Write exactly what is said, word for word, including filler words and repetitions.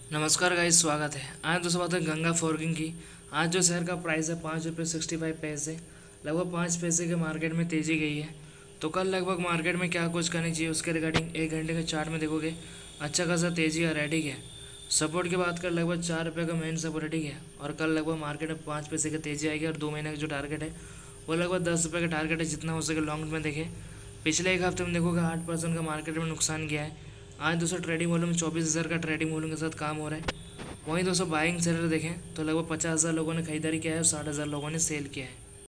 नमस्कार गाइस, स्वागत है। आज दोस्तों बात है गंगा फोर्किंग की। आज जो शेयर का प्राइस है पाँच रुपये सिक्सटी फाइव पैसे, लगभग पाँच पैसे के मार्केट में तेज़ी गई है। तो कल लगभग मार्केट में क्या कुछ करनी चाहिए उसके रिगार्डिंग एक घंटे के चार्ट में देखोगे अच्छा खासा तेज़ी आ रहा है। ठीक है, सपोर्ट की बात कर लगभग चार रुपये का मेन सपोर्ट है। ठीक है, और कल लगभग मार्केट में पाँच पैसे की तेज़ी आएगी और दो महीने का जो टारगेट है वो लगभग दस रुपये का टारगेट है। जितना हो सके लॉन्ग में देखें। पिछले एक हफ्ते में देखोगे आठ परसेंट का मार्केट में नुकसान किया है। आज दोस्तों ट्रेडिंग वॉल्यूम चौबीस हज़ार का ट्रेडिंग वॉल्यूम के साथ काम हो रहा है। वहीं दोस्तों बाइंग सेलर देखें तो लगभग पचास हज़ार लोगों ने खरीदारी किया है और साठ हज़ार लोगों ने सेल किया है।